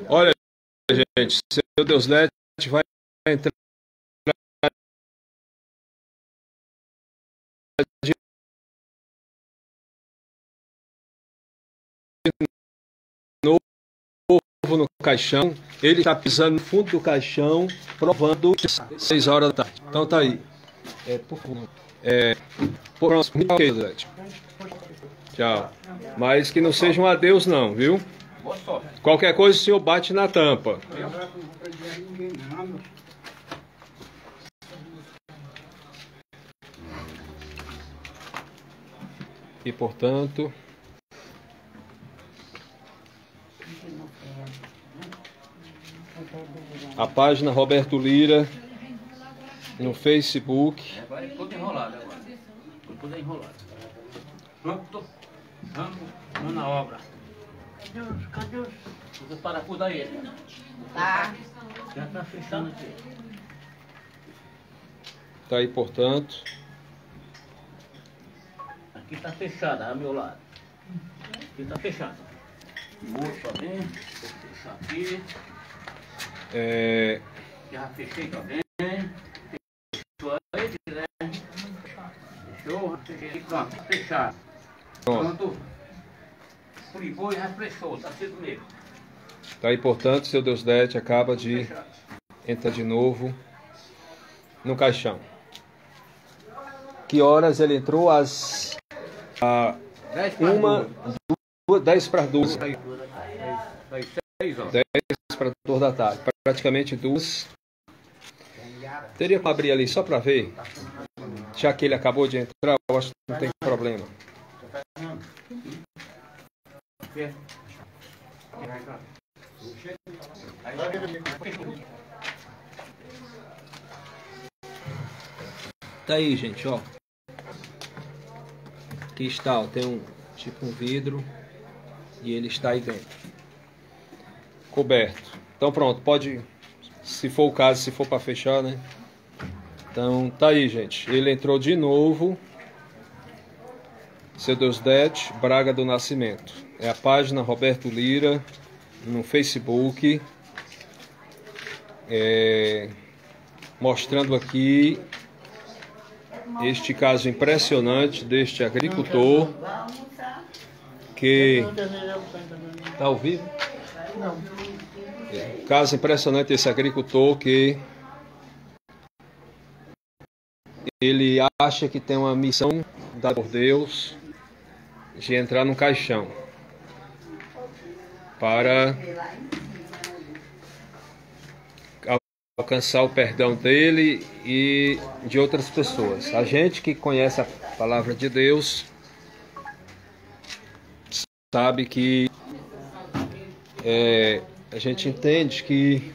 Olha, gente, seu Deusnet vai entrar de novo no caixão. Ele está pisando no fundo do caixão, provando 6 horas da tarde. Então tá aí. Pronto, ok, Deusnet. Tchau. Mas que não seja um adeus não, viu? Qualquer coisa o senhor bate na tampa. E portanto, a página Roberto Lira no Facebook. Agora é tudo enrolado agora. Tudo enrolado. Pronto. Vamos na obra. Cadê os parafusos aí? Tá. Já tá fechando aqui. Tá aí, portanto. Aqui tá fechado, ao meu lado. Aqui tá fechado. O outro também. Vou fechar aqui. Já fechei também. Fechou aí, né? Fechou, fechei aqui, pronto, fechado. Pronto. Fribou e já fechou, tá tudo mesmo. Tá aí, portanto, seu Deusnet acaba de entrar de novo no caixão. Que horas ele entrou? Às 10 para 12. 10 para 2 da tarde. Praticamente 2. Teria que abrir ali só para ver. Já que ele acabou de entrar, eu acho que não tem problema. Tá aí, gente, ó. Aqui está, ó, tem um tipo um vidro e ele está aí dentro, coberto. Então pronto, pode, se for o caso, se for para fechar, né? Então tá aí, gente. Ele entrou de novo. Seu Deusnet Braga do Nascimento. É a página Roberto Lira no Facebook. Mostrando aqui este caso impressionante deste agricultor que está ao vivo. Caso impressionante desse agricultor que ele acha que tem uma missão dada por Deus de entrar num caixão para alcançar o perdão dele e de outras pessoas. A gente que conhece a palavra de Deus sabe que a gente entende que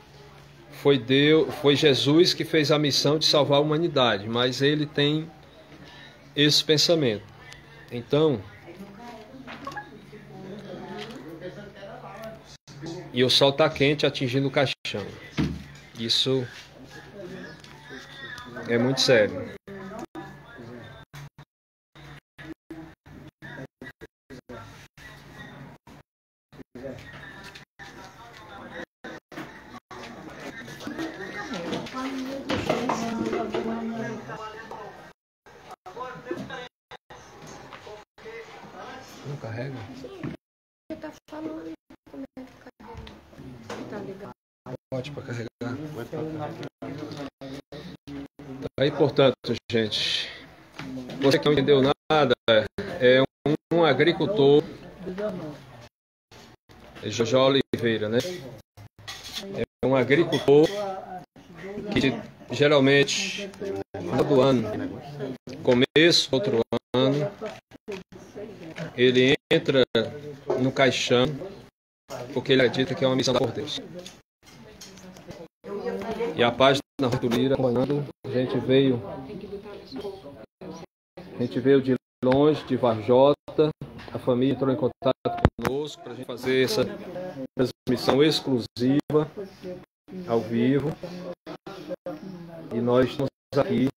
foi Jesus que fez a missão de salvar a humanidade, mas ele tem esse pensamento. Então, e o sol está quente atingindo o caixão. Isso é muito sério. Não carrega? Tá falando como é que tá ligado. Pode para carregar. Aí, portanto, gente, você que não entendeu nada, é um agricultor, Jojó Oliveira, né? É um agricultor que geralmente, todo ano, começo, outro ano, ele entra no caixão porque ele acredita que é uma missão por Deus. E a página Roberto Lira acompanhando, a gente veio de longe, de Varjota, a família entrou em contato conosco para a gente fazer essa transmissão exclusiva, ao vivo, e nós estamos aqui,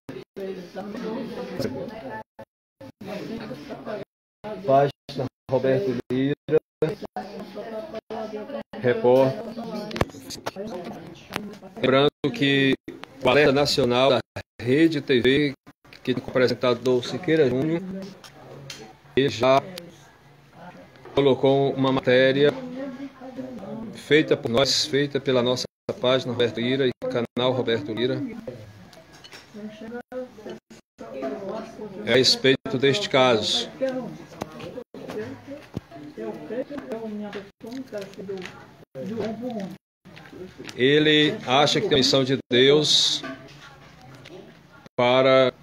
página Roberto Lira, repórter. Lembrando que o Alerta Nacional da Rede TV, que tem como apresentador Siqueira Júnior, ele já colocou uma matéria feita por nós, feita pela nossa página Roberto Lira e canal Roberto Lira, a respeito deste caso. Ele acha que tem a missão de Deus para...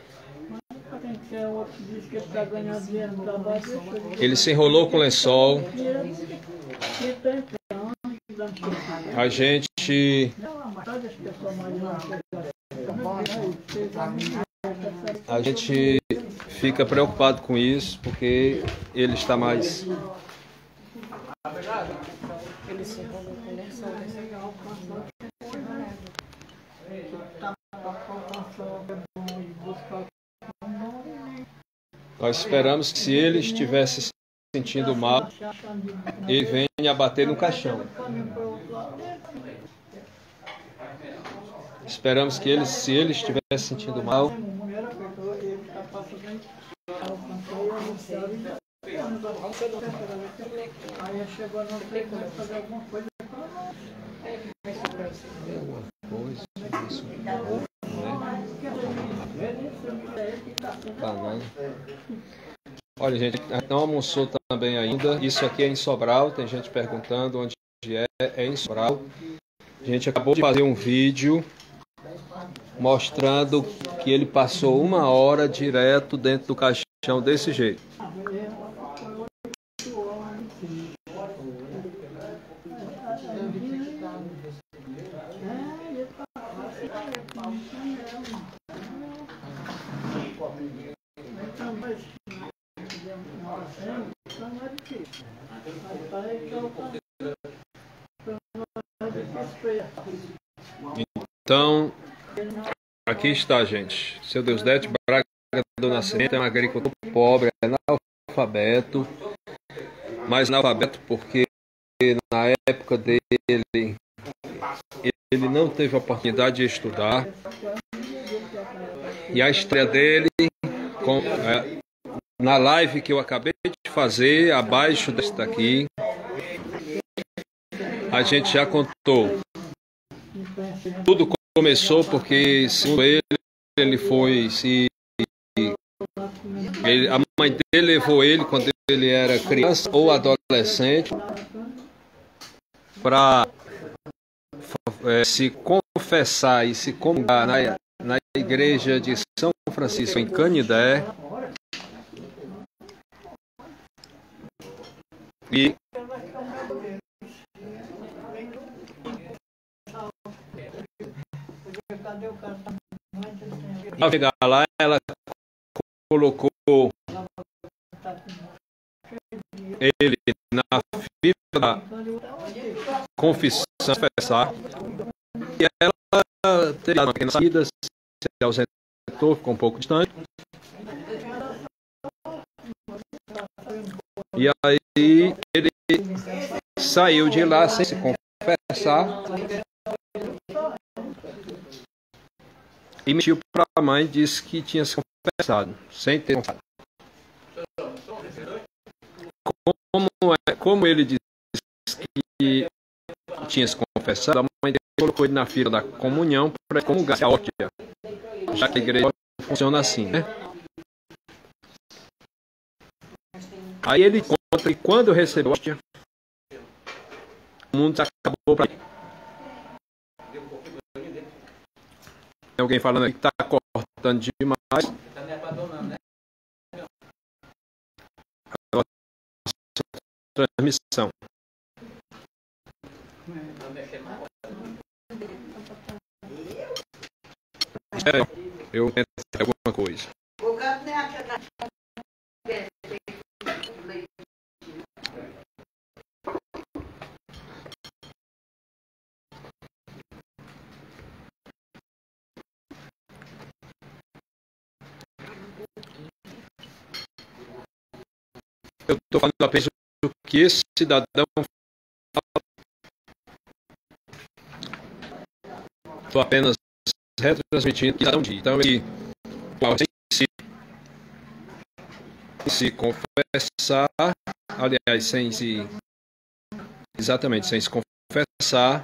Ele se enrolou com lençol. A gente fica preocupado com isso, porque ele está mais... Ele se enrolou com lençol. Nós esperamos que, se ele estivesse se sentindo mal, ele venha bater no caixão. Esperamos que, se ele estivesse se sentindo mal, Olha, gente, não almoçou também ainda. Isso aqui é em Sobral. Tem gente perguntando onde é. É em Sobral. A gente acabou de fazer um vídeo mostrando que ele passou 1 hora direto dentro do caixão desse jeito. Então, aqui está, gente. Seu Deusdete Braga do Nascimento é um agricultor pobre, é analfabeto, mas analfabeto porque na época dele ele não teve a oportunidade de estudar. E a história dele, na live que eu acabei de fazer, abaixo desta aqui, a gente já contou. Tudo começou porque, segundo ele foi a mãe dele levou ele quando ele era criança ou adolescente para se confessar e se comungar na igreja de São Francisco em Canindé. E ao chegar lá, ela colocou ele na fila da confissão, e ela teve uma pequena saída, se ausentou, ficou um pouco distante. E aí ele saiu de lá sem se confessar e mentiu para a mãe, disse que tinha se confessado, sem ter confessado. Como ele disse que tinha se confessado, a mãe dele colocou ele na fila da comunhão para comungar a hóstia, já que a igreja funciona assim, né? Aí ele conta que quando recebeu a hóstia, o mundo acabou para ele. Tem alguém falando aqui que está cortando demais. A transmissão. Eu tento alguma coisa. Eu estou falando apenas o que esse cidadão Estou apenas retransmitindo cada um dia. Então, ele se confessar, aliás, sem se confessar,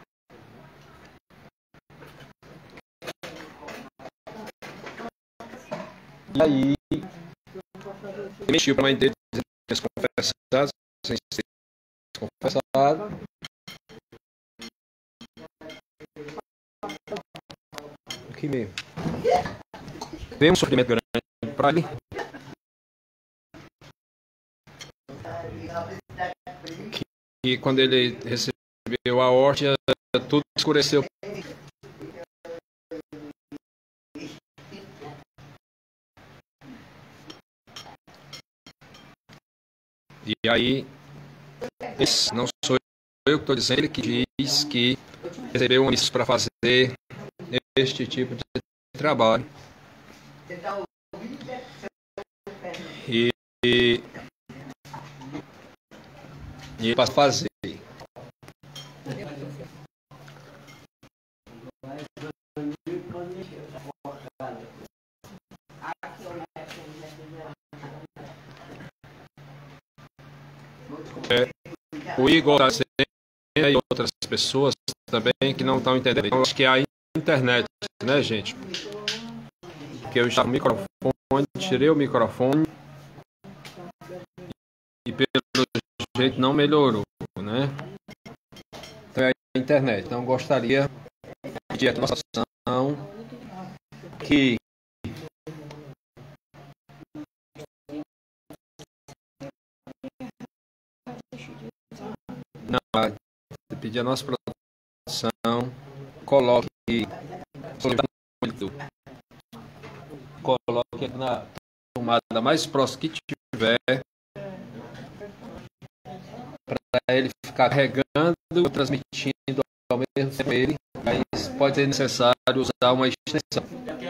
e aí ele mentiu para a mãe dele, dizendo que tinha se confessado, sem ser confessado. Aqui mesmo. Veio um sofrimento grande para ele. E quando ele recebeu a hóstia, tudo escureceu. E aí, esse não sou eu que estou dizendo, ele que diz que recebeu uma missão para fazer este tipo de trabalho. E ele passa a fazer. O Igor e outras pessoas também que não estão entendendo. Então, acho que é a internet, né, gente? Que eu estava no microfone, tirei o microfone e pelo jeito não melhorou, né? Então é a internet. Então gostaria de pedir a nossa ação que pedir a nossa produção, coloque na tomada mais próxima que tiver, para ele ficar carregando e transmitindo ao mesmo tempo ele. Aí pode ser necessário usar uma extensão.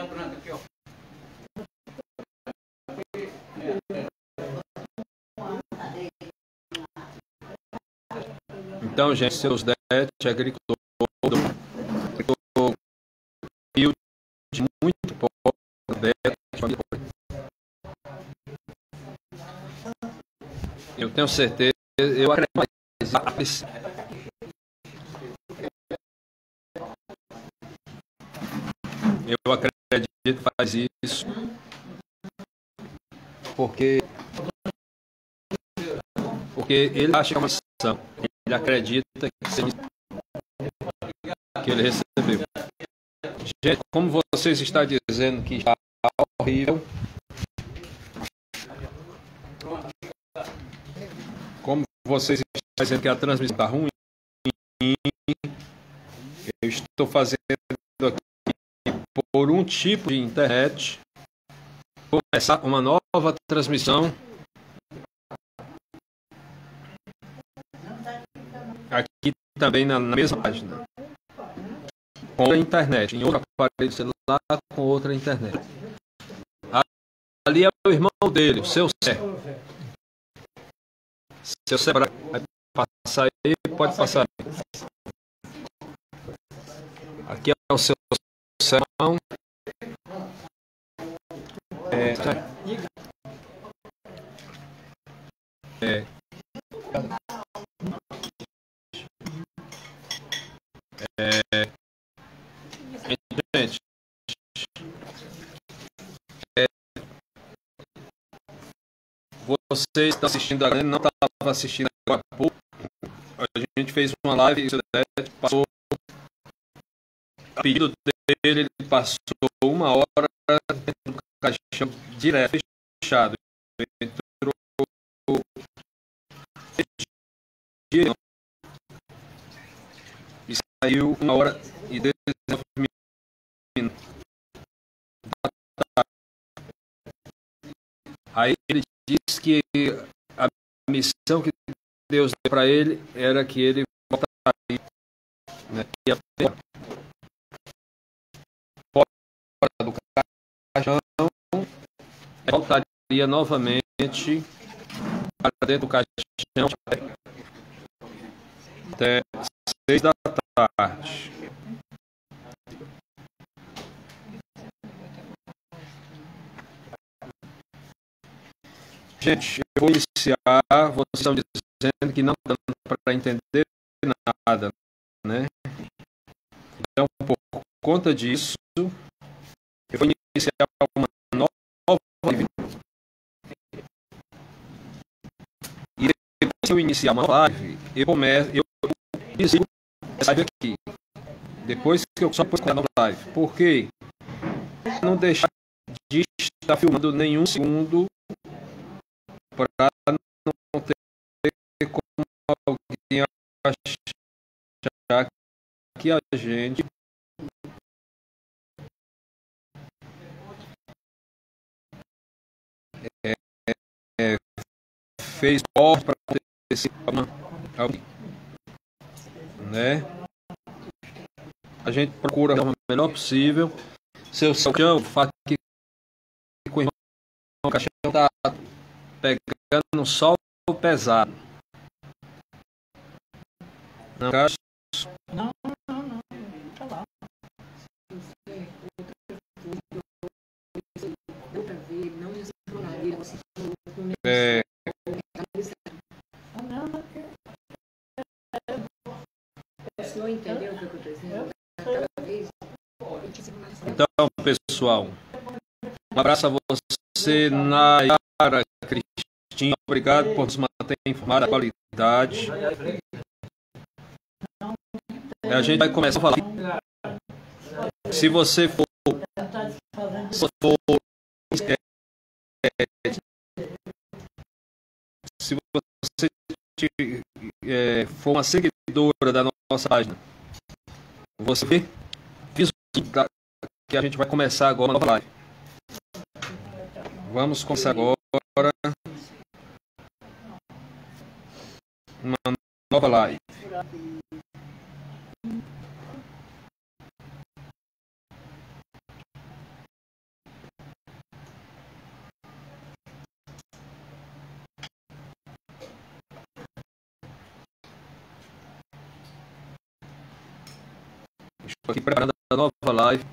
Então, gente, seus DET, agricultor, e de muito pouco DET, eu tenho certeza, eu acredito que faz isso porque ele acha que é uma ação, ele acredita que ele recebeu. Gente, como vocês estão dizendo que está horrível, como vocês estão dizendo que a transmissão está ruim, eu estou fazendo aqui por um tipo de internet começar uma nova transmissão aqui também na mesma página, com a internet, em outro aparelho celular com outra internet. Ali é o irmão dele, o seu Sé. Seu Sé vai passar aí, pode passar aí. Aqui é o seu Sé. Gente, você está assistindo agora, não estava assistindo agora há pouco. A gente fez uma live, passou a pedido dele, ele passou 1 hora dentro do caixão direto, fechado. Entrou e saiu 1 hora e 19 minutos. Aí ele disse que a missão que Deus deu para ele era que ele voltaria, né? Fora do caixão, voltaria novamente para dentro do caixão até 6 da tarde. Gente, eu vou iniciar. Vocês estão dizendo que não está dando para entender nada, né? Então, por conta disso, eu vou iniciar uma nova live. E depois que eu iniciar uma live, eu desligo essa live aqui. Depois que eu só pus a nova live. Por quê? Não deixar de estar filmando nenhum segundo para não ter como alguém achar que a gente fez corte para acontecer, né? A gente procura o melhor possível. Seu Salchão, fala que com o irmão, o caixão tá pegando um sol pesado. Não, Cássio? Não, tá lá. Não entendeu o que eu estou dizendo? Então, pessoal, um abraço a você, Nayara, Cristina, obrigado por nos manter informados da qualidade. A gente vai começar a falar. Se você for uma seguidora da nossa página, você vê que a gente vai começar agora uma nova live. Vamos começar agora uma nova live. Estou aqui preparando a nova live.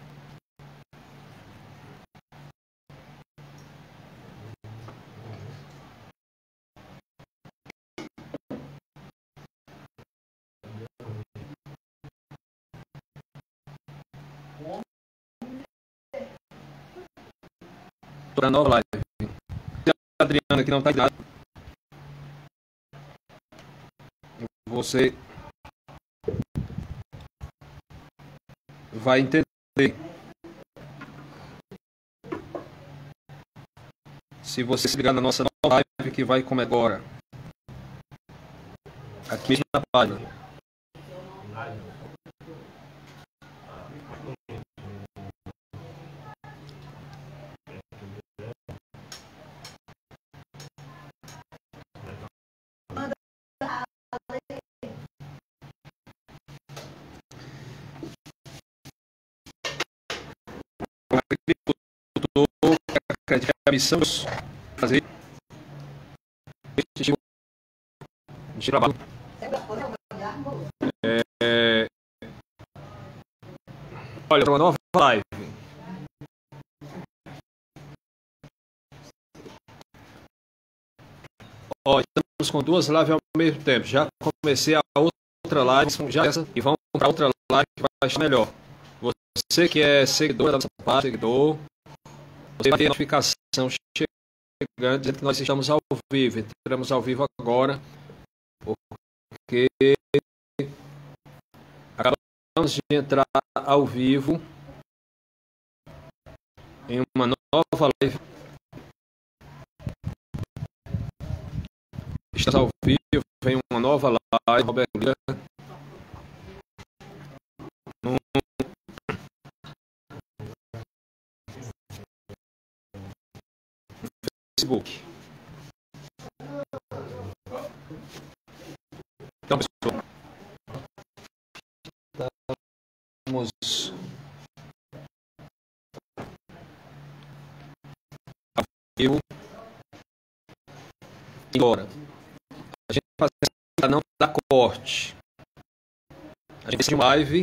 Para a nova live. A Adriana que não está nada. Você vai entender. Se você se ligar na nossa nova live que vai começar agora. Aqui mesmo na página. A missão é fazer este tipo de trabalho. Olha, uma nova live. Ó, estamos com duas lives ao mesmo tempo. Já comecei a outra live, já essa, e vamos para outra live que vai estar melhor. Você que é seguidor da nossa página, seguidor, você vai ter notificação chegando dizendo que nós estamos ao vivo. Entramos ao vivo agora, porque acabamos de entrar ao vivo em uma nova live. Estamos ao vivo em uma nova live, Roberto Lira, no Facebook. Então, pessoal, estamos ao vivo. Agora, a gente faz para não dar corte. A gente faz uma live,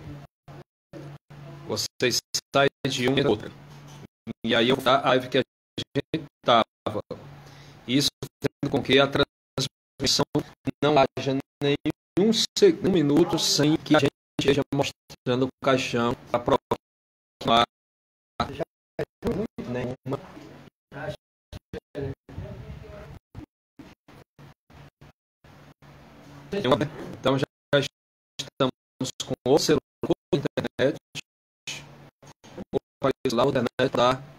vocês saem de uma e outra. E aí eu vou dar a live que a gente estava. Isso fazendo com que a transmissão não haja nenhum minuto sem que a gente esteja mostrando o caixão para aproximar nenhuma. Então já estamos com o celular, a internet, o país lá, a internet lá.